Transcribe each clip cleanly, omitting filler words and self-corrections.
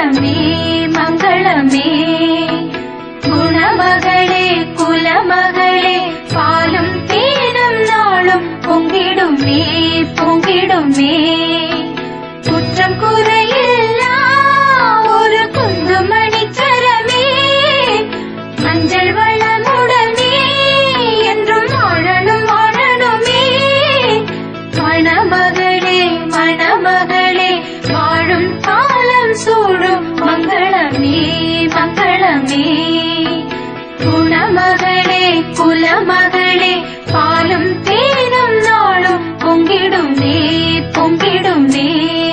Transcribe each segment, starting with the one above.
மங்களமே மங்களமே குணமகளே குலமகளே பாலும் தேனும் நாளும் பொங்கிடுமே பொங்கிடுமே குற்றம் குறையில்லா ஒரு குந்துமணி சரமே மஞ்சள் வளமுடனே என்றும் வாழணும் வாழணுமே மணமகளே மணமகளே வாழும் காலம் சூழும் மங்களமே மங்களமே குணமகளே குலமகளே பாலும் தேனும் நாளும் பொங்கிடுமே பொங்கிடுமே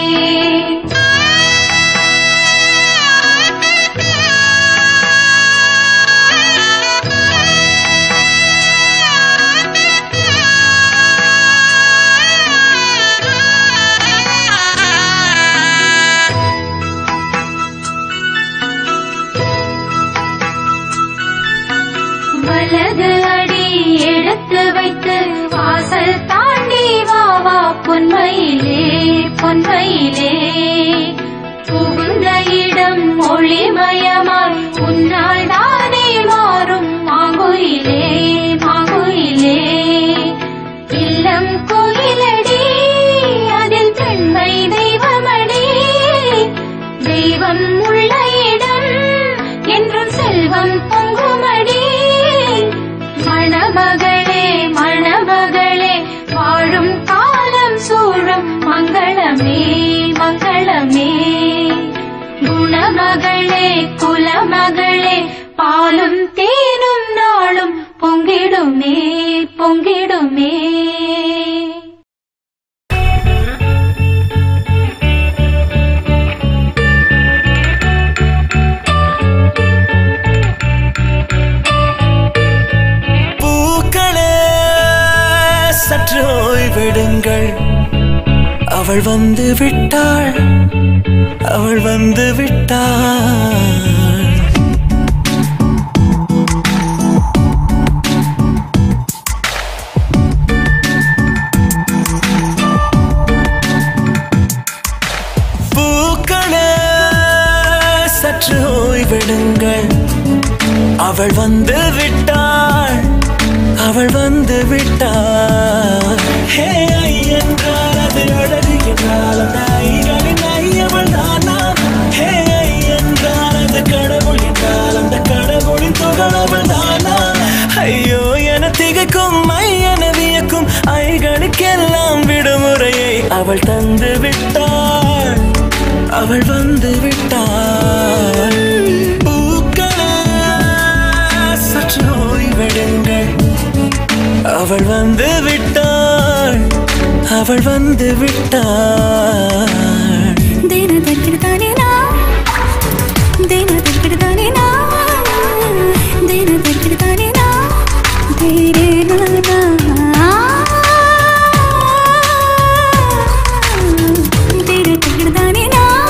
வலது அடி எடுத்து வைத்து வாசல் தாண்டி வா வா பொன்மையிலே பொன்மையிலே புகுந்த இடம் ஒளிமயமாய் உன்னால் தானே மாறும் மாங்குயிலே மாங்குயிலே இல்லம் கோயிலடி அதில் பெண்மை தெய்வமடி தெய்வம் உள்ள இடம் என்றும் செல்வம் பொங்குமடி மணமகளே மணமகளே வாழும் காலம் சூழும் மங்களமே மங்களமே குணமகளே குலமகளே பாலும் தேனும் நாளும் பொங்கிடுமே பொங்கிடுமே சற்று ஓய்வெடுங்கள் அவள் வந்து விட்டாள் அவள் வந்து விட்டாள் பூக்களே சற்று ஓய்வெடுங்கள் அவள் வந்து விட்டாள் அவள் வந்து விட்டாள் ஹே ஐ என்றால் அது அழகு என்றால் அந்த ஐகளின் ஐயவள் தானா ஹே ஐ என்றால் அது கடவுள் என்றால் அந்த கடவுளின் துகளவள் தானா ஐயோ என திகைக்கும் ஐயன வியக்கும் ஐகளுக்கெல்லாம் விடுமுறையை அவள் தந்து விட்டாள் அவள் வந்து விட்டாள் பூக்களே சற்று ஓய்வெடுங்கள் அவள் வந்து விட்டாள் அவள் வந்து விட்டாள் தேன தற்கிடுதானே நான் தேன தற்கிடுதானே நான் தேன தற்கிடுதானே நான் தேரே நானா தேன தற்கிடுதானே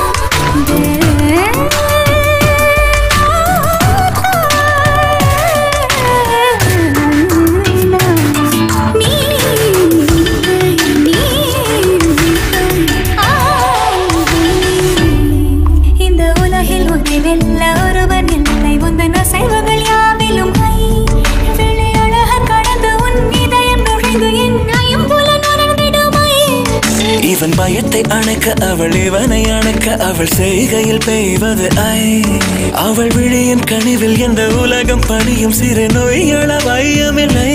இவன் பயத்தை அணைக்க அவள் இவனை அணைக்க அவள் செய்கையில் பெய்வது ஐ அவள் விழியின் கனிவில் எந்த உலகம் பணியும் சிறு நோய்கள வையமில்லை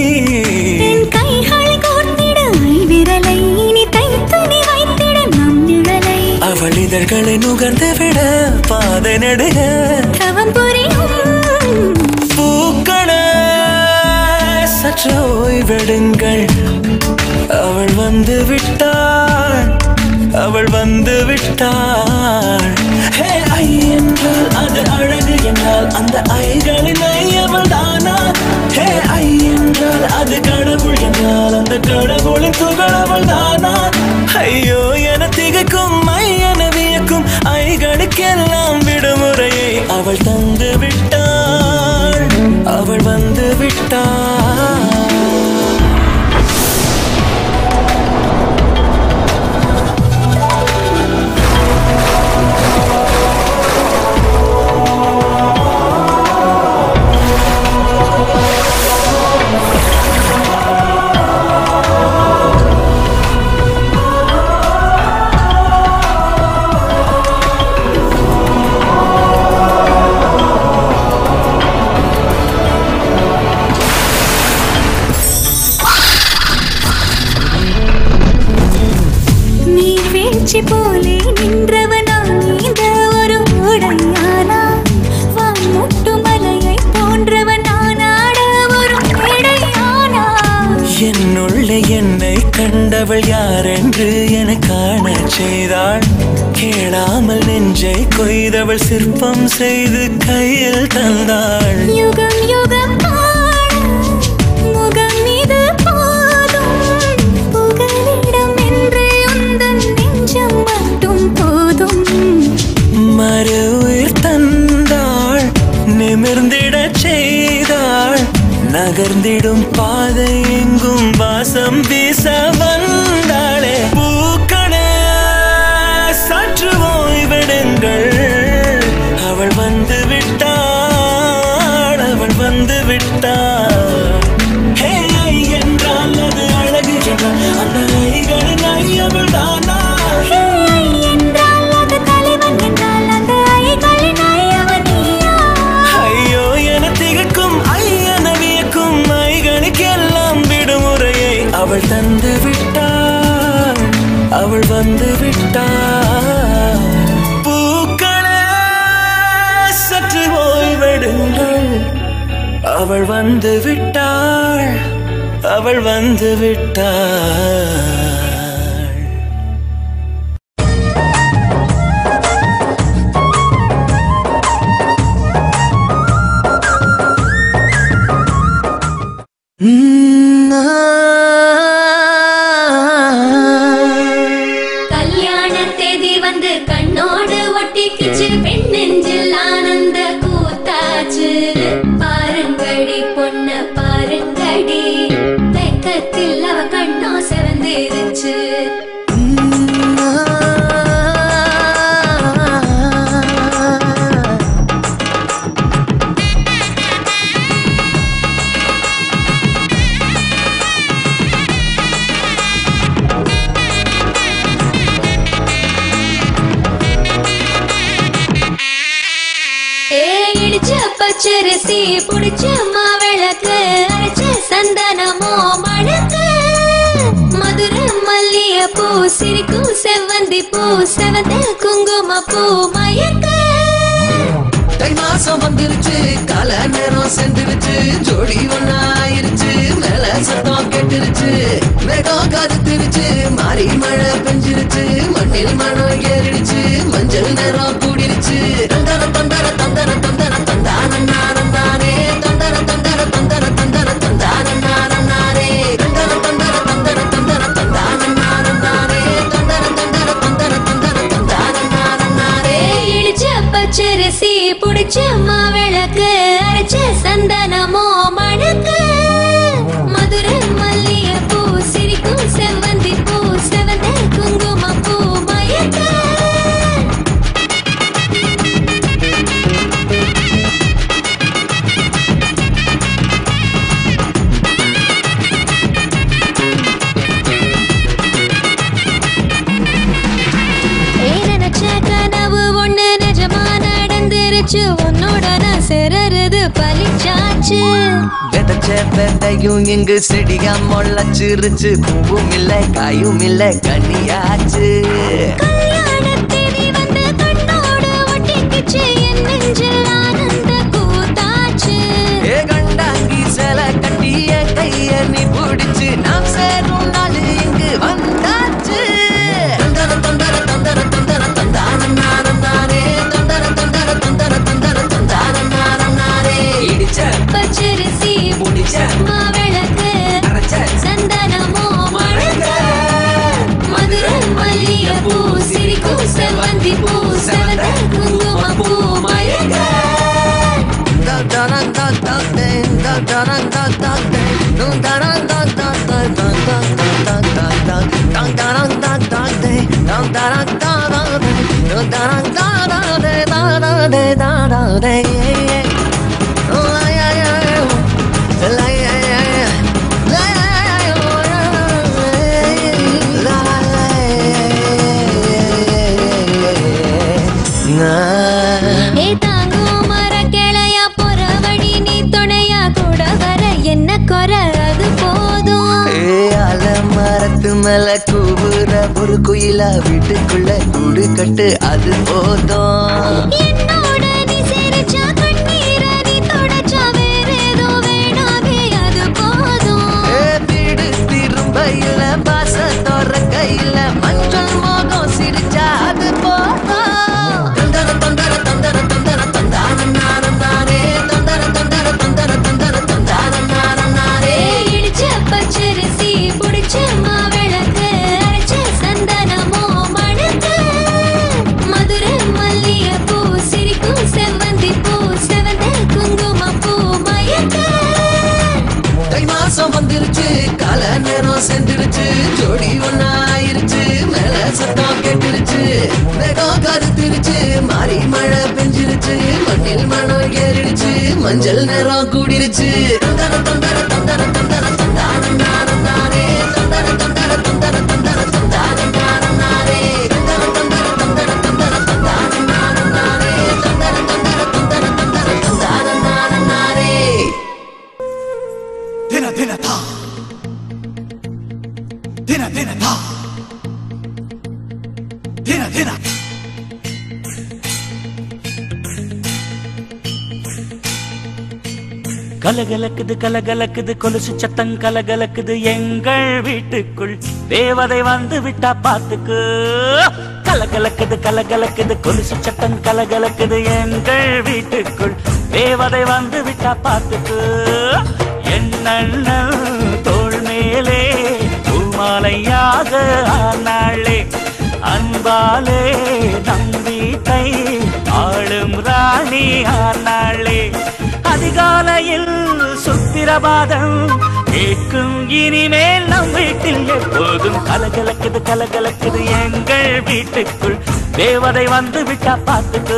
அவள் இதழ்களை நுகர்ந்து விட பாதை நடுக பூக்களே சற்று ஓய்வெடுங்கள் அவள் வந்து விட்டாள் அவள் வந்து விட்டாள் ஹே ஐ என்றால் அது அழகு என்றால் அந்த ஐகளின் ஐயவள் தானா ஹே ஐ என்றால் அது கடவுள் என்றால் அந்த கடவுளின் துகளவள் தானா ஐயோ என திகைக்கும் ஐயன வியக்கும் ஐகளுக்கெல்லாம் விடுமுறையை அவள் தந்து விட்டாள் அவள் வந்து விட்டாள் உச்சி போலே நின்றவனா நீந்த ஒரு உடையானா வான் முட்டு மலையை போன்றவன் நானாட ஒரு மேடையானா என்னுள்ளே என்னை கண்டவள் யாரென்று என காண செய்தாள் கேளாமல் நெஞ்சை கொய்தவள் சிற்பம் செய்து கையில் தந்தாள் யுகம் யுகம் முகம் இது போதும் புகலிடம் என்று உந்தன் நெஞ்சம் மட்டும் போதும் மறு உயிர் தந்தாள் நிமிர்ந்திடச் செய்தாள் நகர்ந்திடும் பாதை எங்கும் வாசம் வீச வந்தாளே பூக்களே சற்று ஓய்வெடுங்கள் அவள் வந்து விட்டாள் அவள் வந்து விட்டாள் ஹே என்றால் அது அழகு என்றால் அந்த ஐகளின் ஐயவள் தானா என்றால் அது தலைவன் என்றால் அந்த ஐகளின் ஐயவன் நீயா ஐயோ என திகக்கும் ஐயன வியக்கும் ஐகளுக்கெல்லாம் விடுமுறையை அவள் தந்து விட்டாள் அவள் வந்து விட்டாள் பூக்களே சற்று ஓய்வெடுங்கள் அவள் வந்து விட்டாள் அவள் வந்து விட்டாள் கல்யாண தேதி வந்து கண்ணோடு ஒட்டிக்கிச்சு பெண் நெஞ்சில் ஆனந்த கூத்தாச்சு பாருங்கடி பொண்ண பாருங்கடி வெக்கத்தில் அவ கண்ணோ சிவந்திருச்சு பச்சரிசி புடிச்ச மாவிளக்கு அரைச்ச சந்தனமோ மணக்கு மதுர மல்லிய பூ சிரிக்கும் செவ்வந்தி பூ செவந்த குங்கும பூ மயக்க தை மாசம் வந்துருச்சு கால நேரம் சென்றுருச்சு ஜோடி ஒன்னா ஆயிருச்சு மேல சத்தம் கேட்டுருச்சு மேகம் கருத்துருச்சு மாறி மழை பெஞ்சிருச்சு மண்ணில் மனம் ஏறிடுச்சு மஞ்சள் நேரம் கூடிருச்சு தந்தர தந்தர தந்தர தந்தர தந்தானே தந்தர தந்தர தந்தர தந்தர தந்தானே தந்தர தந்தர தந்தர தந்தர தந்தானே தந்தர தந்தர தந்தர தந்தர தந்தானே இடிச்ச பச்சரிசி புடிச்ச மாவிளக்கு அரைச்ச சந்தனமோ மணக்கு மதுர மல்லிய பூ சிரிக்கும் செவ்வந்தி பூ செவந்த குங்கும பூ மயக்க கனவு ஒண்ணு நிஜமா நடந்துருச்சு உன்னோட நான் சேரறது பலிச்சாச்சு விதைச்ச விதையும் இங்கு செடியா முளைச்சிருச்சு பூவும் இல்ல காயும் இல்ல கனியாச்சு கல்யாணத்தேதி வந்து கண்ணோட ஒட்டிக்கிச்சு என் நெஞ்சில் ஆனந்த கூத்தாச்சு ஏ கண்டாங்கி சில கட்டிய கைய நீ பிடிச்சு நாம் சேரும் நாள் இங்கு வந்தாச்சு தந்தர தந்தர தந்தர தந்தர தந்தானே தந்தர தந்தர தந்தர தந்தர தந்தானே இடிச்ச பச்சரிசி முடிச்ச மாவிளக்கு அரைச்ச சந்தனமோ மணக்க மதுர மல்லிய பூ சிரிக்கும் செவ்வந்தி பூ செவந்த குங்கும பூ மயக்க ஏ தாங்கும் மர கிளையா பொறவழி நீ துணையா கூட வர என்ன குறை அது போதும் அல மரத்து மேல கூவுற ஒரு குயிலா வீட்டுக்குள்ள கூடு கட்டு அது போதும். என்னோட நீ சிரிச்சா கண்ணீர நீ தொடச்சா வேற ஏதோ வேணாமே அது போதும். வீடு திரும்பையில பாச தோற கையில மஞ்சள் மோகம் சிரிச்சா அது போதும். தந்தர தந்தர தந்தர தந்தர தந்தான நாரம் நானே தந்தர தந்தர தந்தர தந்தர தந்தான நாரம் நானே. இடிச்ச பச்சரிசி புடிச்ச மாவிளக்கு அரைச்ச சந்தனமோ மணக்கு மதுர மல்லிய பூ சிரிக்கும் செவ்வந்தி பூ செவந்த குங்கும பூ மயக்க. தை மாசம் வந்துருச்சு கால நேரம் சென்றுருச்சு ஜோடி ஒன்னா ஆயிருச்சு மேல சத்தம் கேட்டுருச்சு மேகம் கருத்துருச்சு மாறி மழை பெஞ்சிருச்சு மண்ணில் மணம் ஏறிடுச்சு மஞ்சள் நேரம் கூடிருச்சு. தந்தர தந்தர தந்தர தந்தர தந்தான நாரம் நானே தந்தர தந்தர தந்தர தந்தர தந்தான நாரம் நானே தந்தர தந்தர தந்தர தந்தர தந்தான நாரம் நானே தந்தர தந்தர தந்தர தந்தர தந்தான நாரம் நானே. Dina dina ta. Dina dina ta. Dina dina. கலகலக்குது கலகலக்குது கொலுசு சத்தம் கலகலக்குது எங்கள் வீட்டுக்குள் தேவதை வந்து விட்டா பாத்துக்கு. கலகலக்குது கலகலக்குது கொலுசு சத்தம் கலகலக்குது எங்கள் வீட்டுக்குள் தேவதை வந்து விட்டா பாத்துக்கு. என்னண்ணன் தோள் மேலே பூமாலையாக ஆனாளே அன்பாலே நம்பிக்கை ஆளும் ராணி ஆனாளே. அதிகாலையில் சுப்பிரபாதம் கேட்கும் இனிமேல் நம் வீட்டில் எப்போதும் கலகலக்குது கலகலக்குது எங்கள் வீட்டுக்குள் தேவதை வந்து விட்டா பாத்துக்கு.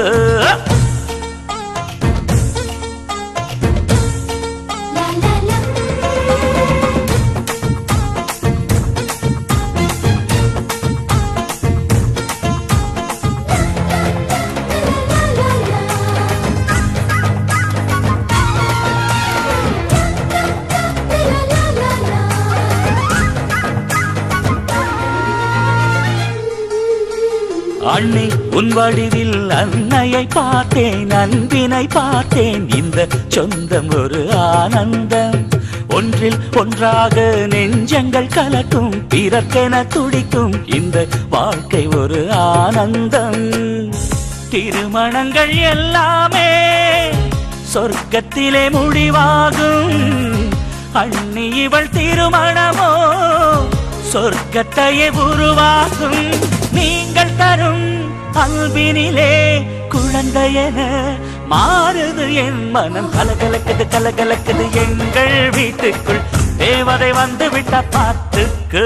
அண்ணி உன் வடிவில் அன்னையை பார்த்தேன் அன்பினை பார்த்தேன் இந்த சொந்தம் ஒரு ஆனந்தம். ஒன்றில் ஒன்றாக நெஞ்சங்கள் கலக்கும் பிறக்கென துடிக்கும் இந்த வாழ்க்கை ஒரு ஆனந்தம். திருமணங்கள் எல்லாமே சொர்க்கத்திலே முடிவாகும். அண்ணி இவள் திருமணமோ சொர்க்கத்தையே உருவாகும். நீங்கள் தரும் அன்பினிலே குழந்தையென மாறுது என் மனம். கலகலக்குது கலகலக்குது எங்கள் வீட்டுக்குள் தேவதை வந்து விட்ட பாத்துக்கு.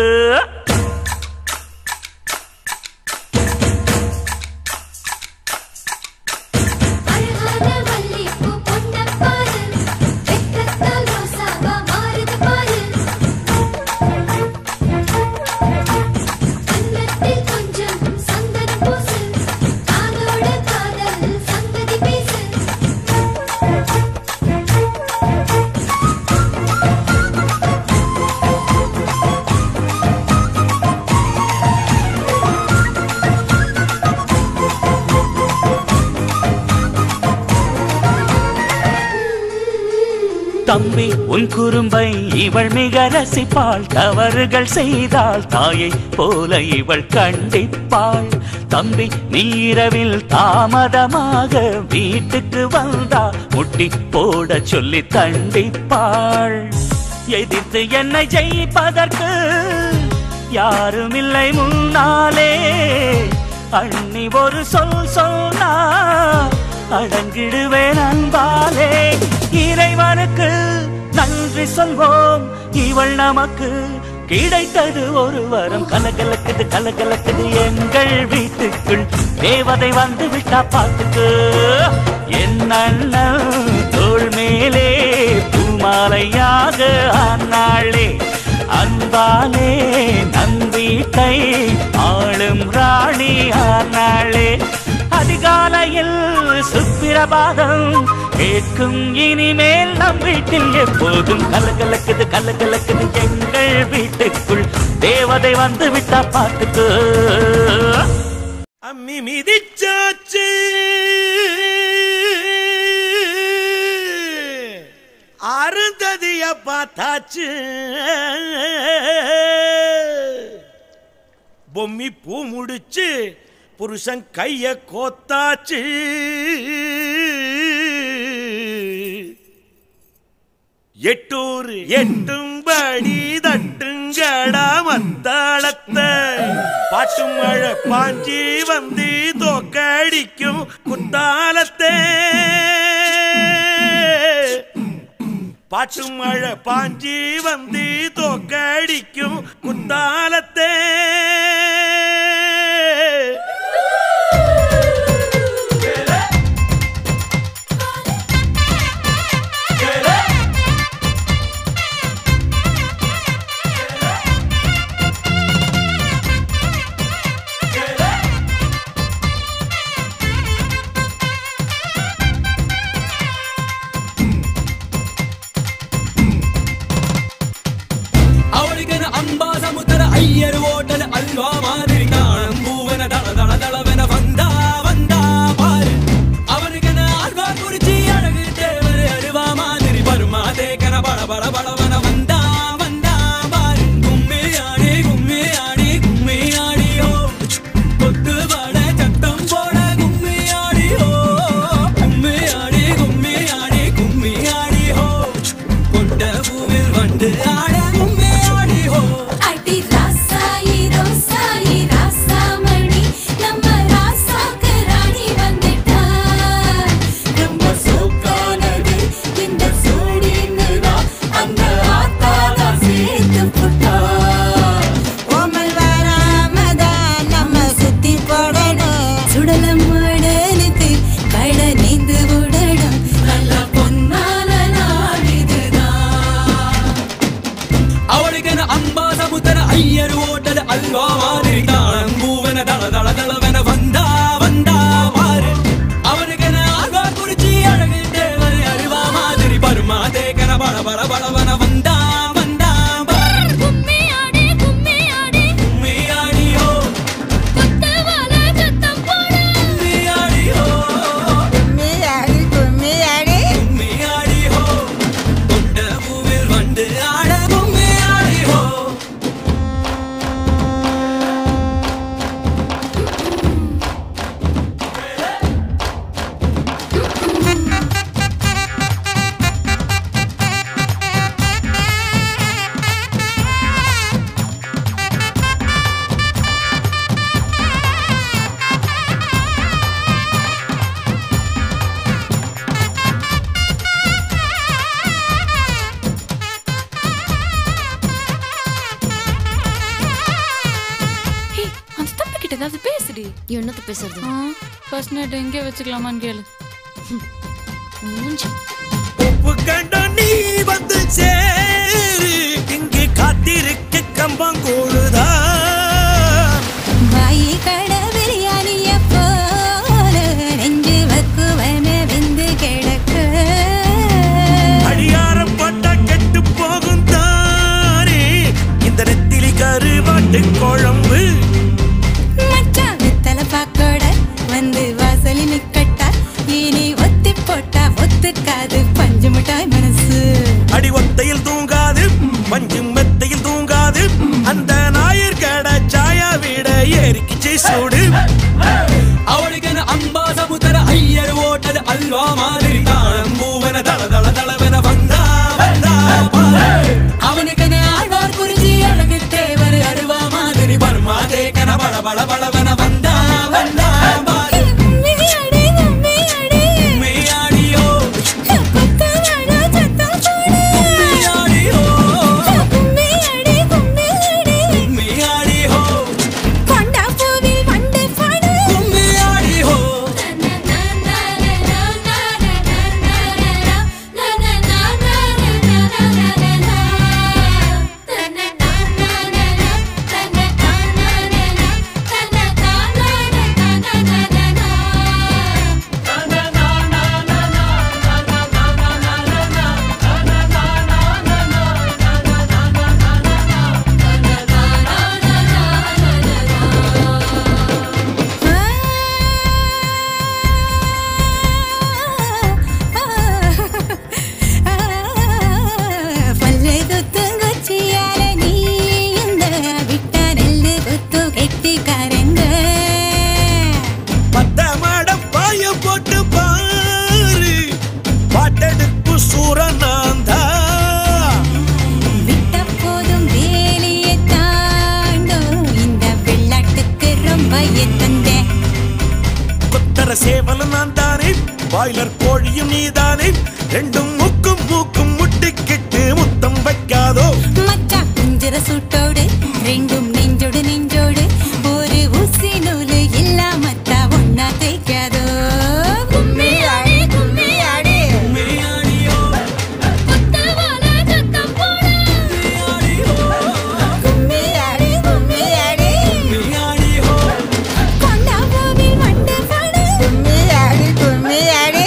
தம்பி உன் குறும்பை இவள் மிக ரசிப்பாள். தவறுகள் செய்தால் தாயை போல இவள் கண்டிப்பாள். தம்பி நீரவில் தாமதமாக வீட்டுக்கு வந்தா முட்டி போட சொல்லி தண்டிப்பாள். எதிர்த்து என்னை ஜெயிப்பதற்கு யாரும் இல்லை முன்னாலே. அண்ணி ஒரு சொல் சொன்னா அடங்கிடுவேன் அன்பாலே. இறைவனுக்கு நன்றி சொல்வோம் இவள் நமக்கு கிடைத்தது ஒரு வரம். கலகலக்குது கலகலக்குது எங்கள் வீட்டுக்குள் தேவதை வந்து விட்டா பாத்துக்கு. என் அண்ணன் தோள் மேலே பூமாலையாக ஆனாளே அன்பாலே நம்பிக்கை ஆளும் ராணி ஆனாளே. அதிகாலையில் சுப்பிர சுப்பிரபாதம் கேட்கும் இனிமேல் நம் வீட்டில் எப்போதும் கலகலக்குது கலகலக்குது எங்கள் வீட்டுக்குள் தேவதை வந்து விட்டா பார்த்துக்கோ. அம்மி மிதிச்சாச்சு அருந்ததிய பார்த்தாச்சு பொம்மி பூ முடிச்சு புருஷன் கைய கோத்தாச்சு எட்டூர் எட்டும்படி தட்டுங்கடா மத்தாளத்தை பாட்டு மழை பாஞ்சி வந்து தோக்கடிக்கும் குத்தாலத்தை பாட்டு மழை பாஞ்சி வந்து தோக்கடிக்கும் குத்தாலத்தை என்னத்த பேசுறது? ஃபர்ஸ்ட் நைட் எங்கே வச்சுக்கலாமான்னு கேளு. உப்பு கண்ட நீ வந்து சேரு இங்கே காத்திருக்க கம்பங்கூழுதா வாயி கட பிரியாணிய போல நெஞ்சு வக்குவன விந்து கிடக்கு அடியாரம் பட்டா கெட்டு போகும் தானே இந்த நெத்திலி கருவாட்டு குழம்பு பாக்கோட வந்து வாசலி நிக்கட்டா இனி ஒத்தி போட்டா ஒத்துக்காது பஞ்சு மிட்டாய் மனசு அடி ஒத்தையில் தூங்காது பஞ்சு மெத்தையில் தூங்காது அந்த நாயர் கடை சாயா விட ஏறிக்கிச்சு சூடு அவளுக்கு அம்பா சமுத்திர ஐயர் ஓட்டது அல்வா மாதிரி தாளம் பூவன தள தள தளவன வந்தா வந்தா அவனுக்கு ஆழ்வார் குறிஞ்சி அழகு தேவர் அருவா மாதிரி பர்மா தேக்கன பள பள பளவன வந்தா வந்தா na na na na na na na na na na ரூபாயை தந்தேன். கொத்தர சேவலும் நான் தானே, பாய்லர் கோழியும் நீதானே, ரெண்டும் மூக்கும் மூக்கும் முட்டிக்கிட்டு முத்தம் வைக்காதோ. மச்சான் குஞ்சிர சூட்டோடு ரெண்டும் நெஞ்சோடு நெஞ்சோடு ஒரு ஊசி நூலு இல்லாமத்தா ஒன்னா தேய்க்காதோ. கும்மி ஆடி கும்மி ஆடி கும்மி ஆடி கும்மி ஆடி கொண்டாவில் மண்டை பாடு. கும்மி ஆடி கும்மி ஆடி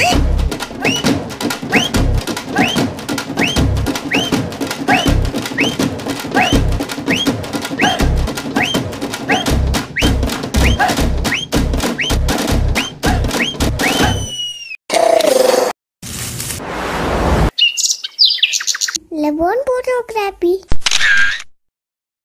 Lebon photography.